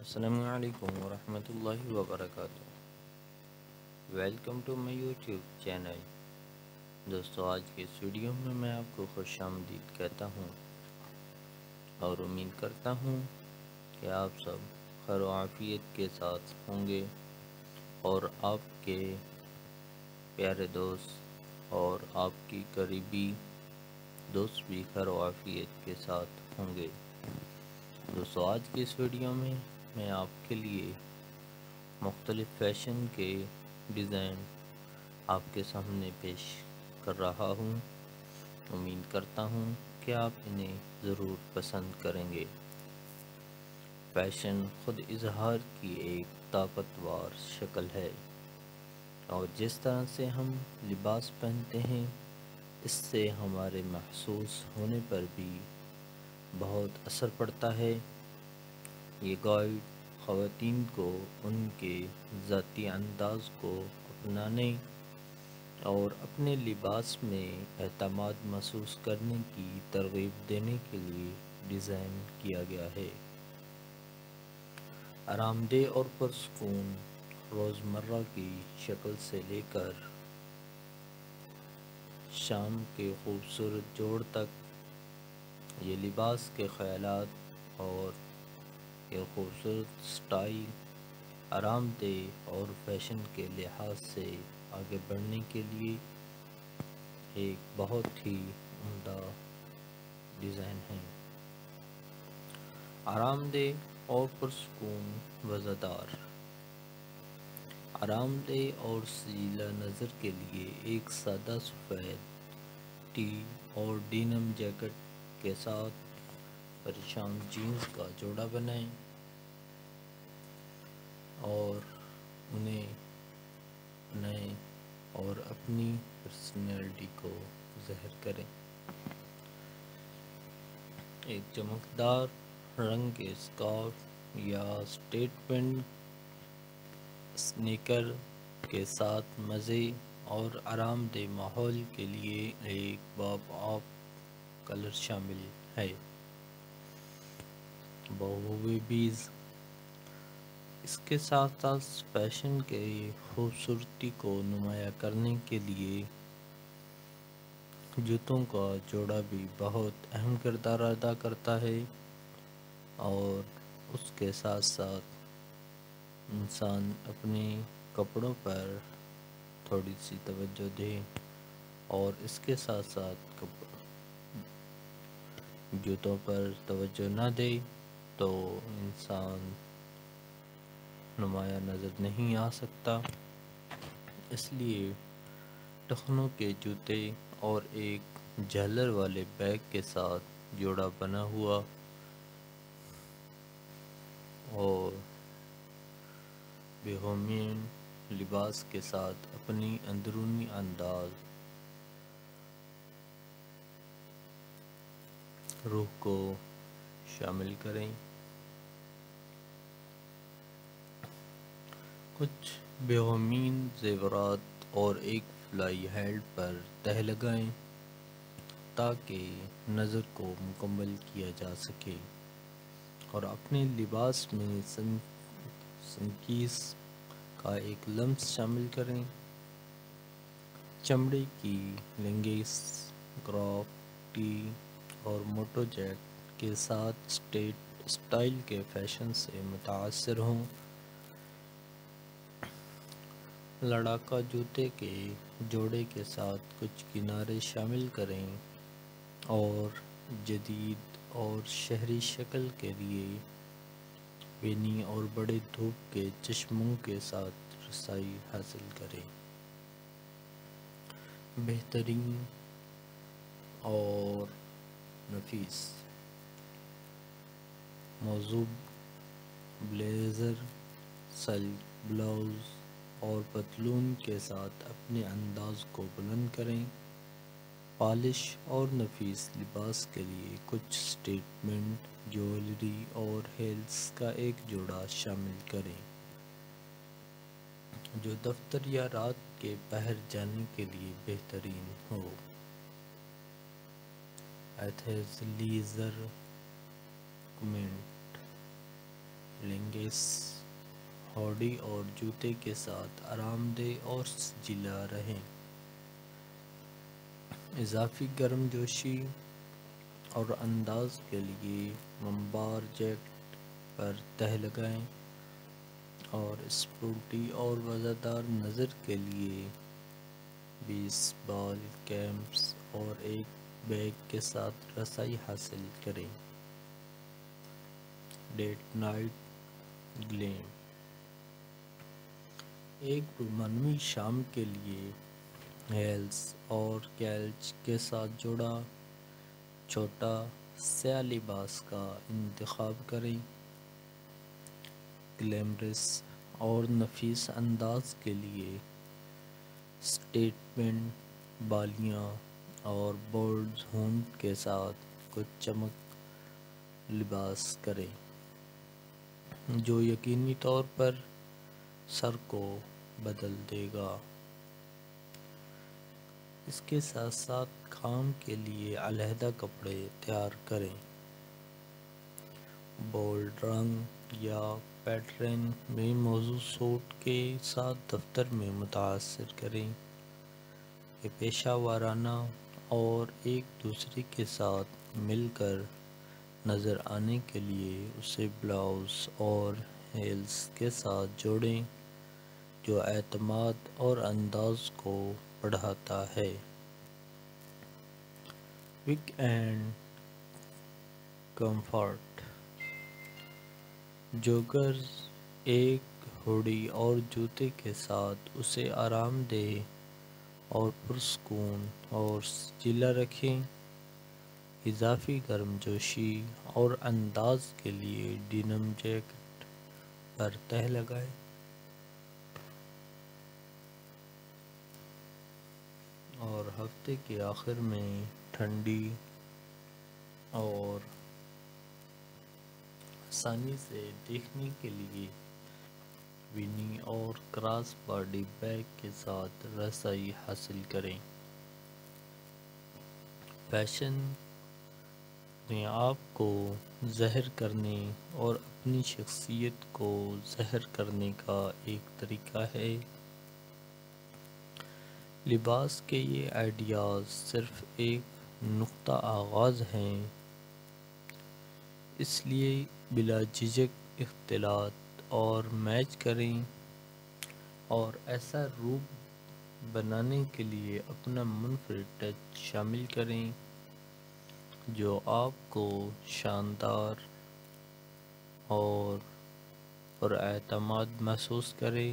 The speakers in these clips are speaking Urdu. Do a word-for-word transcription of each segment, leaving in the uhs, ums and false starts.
السلام علیکم ورحمۃ اللہ وبرکاتہ۔ Welcome to my YouTube channel. دوستو، آج کے اس ویڈیو میں میں آپ کو خوش آمدید کہتا ہوں اور امید کرتا ہوں کہ آپ سب خیر و عافیت کے ساتھ ہوں گے اور آپ کے پیارے دوست اور آپ کی قریبی دوست بھی خیر و عافیت کے ساتھ ہوں گے۔ دوستو، آج کی اس ویڈیو میں میں آپ کے لیے مختلف فیشن کے ڈیزائن آپ کے سامنے پیش کر رہا ہوں۔ امید کرتا ہوں کہ آپ انہیں ضرور پسند کریں گے۔ فیشن خود اظہار کی ایک طاقتور شکل ہے اور جس طرح سے ہم لباس پہنتے ہیں اس سے ہمارے محسوس ہونے پر بھی بہت اثر پڑتا ہے۔ یہ گائیڈ خواتین کو ان کے ذاتی انداز کو اپنانے اور اپنے لباس میں اعتماد محسوس کرنے کی ترغیب دینے کے لیے ڈیزائن کیا گیا ہے۔ آرام دہ اور پرسکون روزمرہ کی شکل سے لے کر شام کے خوبصورت جوڑ تک، یہ لباس کے خیالات اور یہ خوبصورت سٹائل آرام دہ اور فیشن کے لحاظ سے آگے بڑھنے کے لیے ایک بہت ہی عمدہ ڈیزائن ہے۔ آرام دہ اور پرسکون وزردار، آرام دہ اور سجیلا نظر کے لیے ایک سادہ سفید ٹی اور ڈینم جیکٹ کے ساتھ پریشان جینز کا جوڑا بنائیں اور انہیں اپنائیں اور اپنی پرسنالٹی کو ظاہر کریں۔ ایک چمکدار رنگ کے اسکارف یا اسٹیٹمنٹ سنیکر کے ساتھ مزے اور آرام دہ ماحول کے لیے ایک پاپ اپ کلر شامل ہے۔ بیز اس کے ساتھ ساتھ فیشن کے خوبصورتی کو نمایاں کرنے کے لیے جوتوں کا جوڑا بھی بہت اہم کردار ادا کرتا ہے اور اس کے ساتھ ساتھ انسان اپنے کپڑوں پر تھوڑی سی توجہ دے اور اس کے ساتھ ساتھ جوتوں پر توجہ نہ دے تو انسان نمایاں نظر نہیں آ سکتا۔ اس لیے ٹخنوں کے جوتے اور ایک جھالر والے بیگ کے ساتھ جوڑا بنا ہوا اور بوہیمین لباس کے ساتھ اپنی اندرونی انداز روح کو شامل کریں۔ کچھ بوہیمین زیورات اور ایک فلائی ہیڈ پر تہ لگائیں تاکہ نظر کو مکمل کیا جا سکے اور اپنے لباس میں سن سنکیس کا ایک لمس شامل کریں۔ چمڑے کی لینگس، گراف ٹی اور موٹو جیکٹ کے ساتھ اسٹیٹ اسٹائل کے فیشن سے متاثر ہوں۔ لڑاکا جوتے کے جوڑے کے ساتھ کچھ کنارے شامل کریں اور جدید اور شہری شکل کے لیے بینی اور بڑے دھوپ کے چشموں کے ساتھ رسائی حاصل کریں۔ بہترین اور نفیس موزوں بلیزر، سلک بلاؤز اور پتلون کے ساتھ اپنے انداز کو بلند کریں۔ پالش اور نفیس لباس کے لیے کچھ اسٹیٹمنٹ جیولری اور ہیلز کا ایک جوڑا شامل کریں جو دفتر یا رات کے پہر جانے کے لیے بہترین ہو۔ ایتھلیزر کومنٹ لنگ گے ہوڈی اور جوتے کے ساتھ آرام دہ اور سجیلا رہیں۔ اضافی گرم جوشی اور انداز کے لیے ممبار جیکٹ پر تہ لگائیں اور اسپورٹی اور مزیدار نظر کے لیے بیس بال کیپس اور ایک بیگ کے ساتھ رسائی حاصل کریں۔ ڈیٹ نائٹ گلیم ایک رومانوی شام کے لیے ہیلز اور کیلچ کے ساتھ جوڑا چھوٹا سیاہ لباس کا انتخاب کریں۔ گلیمرس اور نفیس انداز کے لیے سٹیٹمنٹ بالیاں اور بولڈ ہونٹ کے ساتھ کچھ چمک لباس کریں جو یقینی طور پر سر کو بدل دے گا۔ اس کے ساتھ ساتھ کام کے لیے علیحدہ کپڑے تیار کریں۔ بولڈ رنگ یا پیٹرن میں موزوں سوٹ کے ساتھ دفتر میں متاثر کریں کہ پیشہ ورانہ اور ایک دوسرے کے ساتھ مل کر نظر آنے کے لیے اسے بلاؤز اور ہیلز کے ساتھ جوڑیں جو اعتماد اور انداز کو بڑھاتا ہے۔ ویک اینڈ کمفرٹ جوگرز ایک ہوڈی اور جوتے کے ساتھ اسے آرام دہ اور پرسکون اور سجیلا رکھیں۔ اضافی گرم جوشی اور انداز کے لیے ڈینم جیکٹ پر تہ لگائیں اور ہفتے کے آخر میں ٹھنڈی اور آسانی سے دیکھنے کے لیے وینی اور کراس باڈی بیگ کے ساتھ رسائی حاصل کریں۔ فیشن نے آپ کو ظاہر کرنے اور اپنی شخصیت کو ظاہر کرنے کا ایک طریقہ ہے۔ لباس کے یہ آئیڈیاز صرف ایک نقطہ آغاز ہیں، اس لیے بلا جھجک اختلاط اور میچ کریں اور ایسا روپ بنانے کے لیے اپنا منفرد ٹچ شامل کریں جو آپ کو شاندار اور پر اعتماد محسوس کرے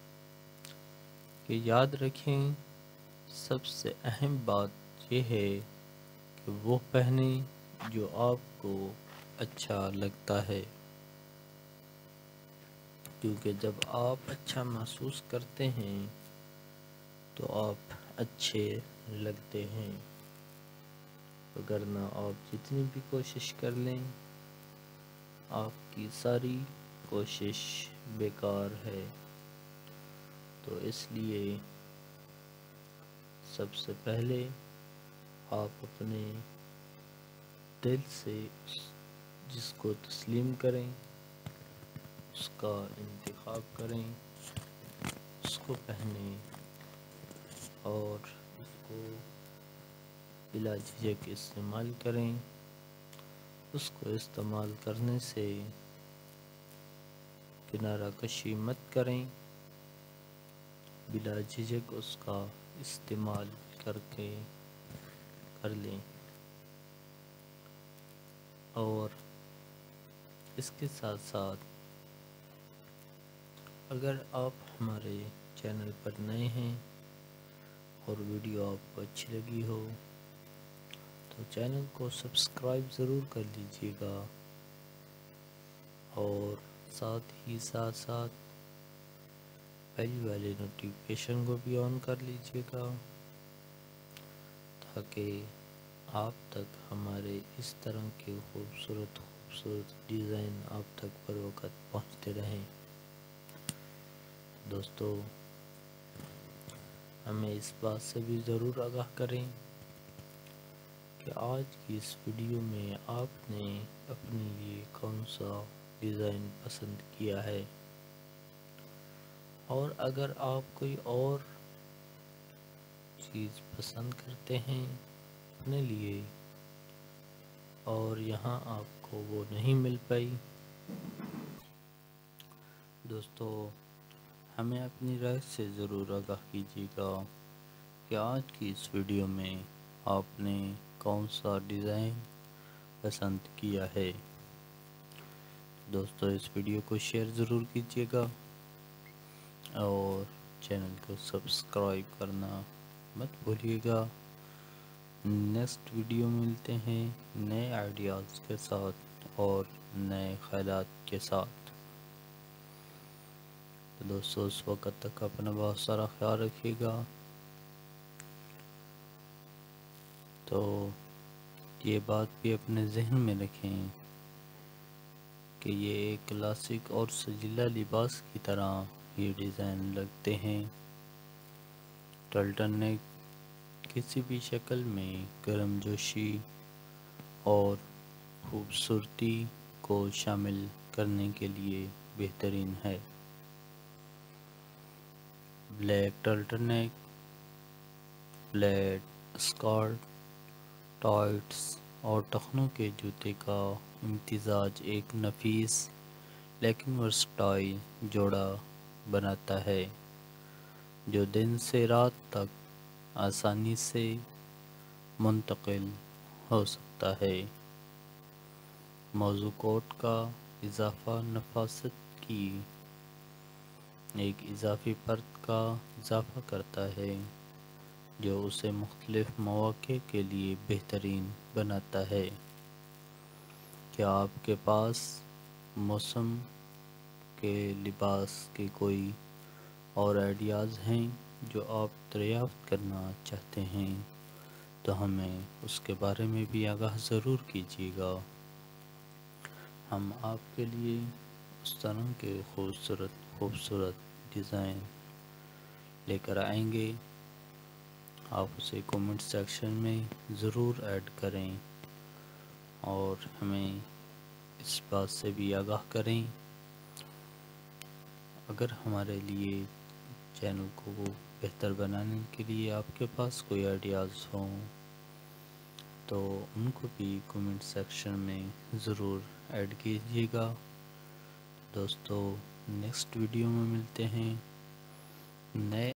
کہ یاد رکھیں سب سے اہم بات یہ ہے کہ وہ پہنیں جو آپ کو اچھا لگتا ہے، کیونکہ جب آپ اچھا محسوس کرتے ہیں تو آپ اچھے لگتے ہیں، وگرنہ آپ جتنی بھی کوشش کر لیں آپ کی ساری کوشش بیکار ہے۔ تو اس لیے سب سے پہلے آپ اپنے دل سے جس کو تسلیم کریں اس کا انتخاب کریں، اس کو پہنیں اور اس کو بلا جھجک استعمال کریں۔ اس کو استعمال کرنے سے کنارہ کشی مت کریں، بلا جھجک اس کا استعمال کر کے کر لیں۔ اور اس کے ساتھ ساتھ اگر آپ ہمارے چینل پر نئے ہیں اور ویڈیو آپ کو اچھی لگی ہو تو چینل کو سبسکرائب ضرور کر لیجیے گا اور ساتھ ہی ساتھ ساتھ بیل والے نوٹیفیکیشن کو بھی آن کر لیجیے گا تاکہ آپ تک ہمارے اس طرح کے خوبصورت خوبصورت ڈیزائن آپ تک پر وقت پہنچتے رہیں۔ دوستو ہمیں اس بات سے بھی ضرور آگاہ کریں کہ آج کی اس ویڈیو میں آپ نے اپنے لیے کون سا ڈیزائن پسند کیا ہے، اور اگر آپ کوئی اور چیز پسند کرتے ہیں اپنے لیے اور یہاں آپ کو وہ نہیں مل پائی، دوستو ہمیں اپنی رائے سے ضرور آگاہ کیجیے گا کہ آج کی اس ویڈیو میں آپ نے کون سا ڈیزائن پسند کیا ہے۔ دوستو اس ویڈیو کو شیئر ضرور کیجیے گا اور چینل کو سبسکرائب کرنا مت بھولیے گا۔ نیکسٹ ویڈیو میں ملتے ہیں نئے آئیڈیاز کے ساتھ اور نئے خیالات کے ساتھ۔ تو دوستو اس وقت تک اپنا بہت سارا خیال رکھیے گا۔ تو یہ بات بھی اپنے ذہن میں رکھیں کہ یہ ایک کلاسک اور سجیلا لباس کی طرح یہ ڈیزائن لگتے ہیں۔ ٹرٹل نیک کسی بھی شکل میں گرم جوشی اور خوبصورتی کو شامل کرنے کے لیے بہترین ہے۔ Black turtleneck, flat skirt, tights اور ٹخنوں کے جوتے کا امتزاج ایک نفیس لیکن ورسٹائل جوڑا بناتا ہے جو دن سے رات تک آسانی سے منتقل ہو سکتا ہے۔ موزوں کوٹ کا اضافہ نفاست کی ایک اضافی پرت کا اضافہ کرتا ہے جو اسے مختلف مواقع کے لیے بہترین بناتا ہے۔ کیا آپ کے پاس موسم کے لباس کے کوئی اور آئیڈیاز ہیں جو آپ دریافت کرنا چاہتے ہیں تو ہمیں اس کے بارے میں بھی آگاہ ضرور کیجیے گا۔ ہم آپ کے لیے اس طرح کے خوبصورت خوبصورت ڈیزائن لے کر آئیں گے، آپ اسے کومنٹ سیکشن میں ضرور ایڈ کریں اور ہمیں اس بات سے بھی آگاہ کریں۔ اگر ہمارے لیے چینل کو بہتر بنانے کے لیے آپ کے پاس کوئی آئیڈیاز ہوں تو ان کو بھی کومنٹ سیکشن میں ضرور ایڈ کیجیے گا۔ دوستو نیکسٹ ویڈیو میں ملتے ہیں نئے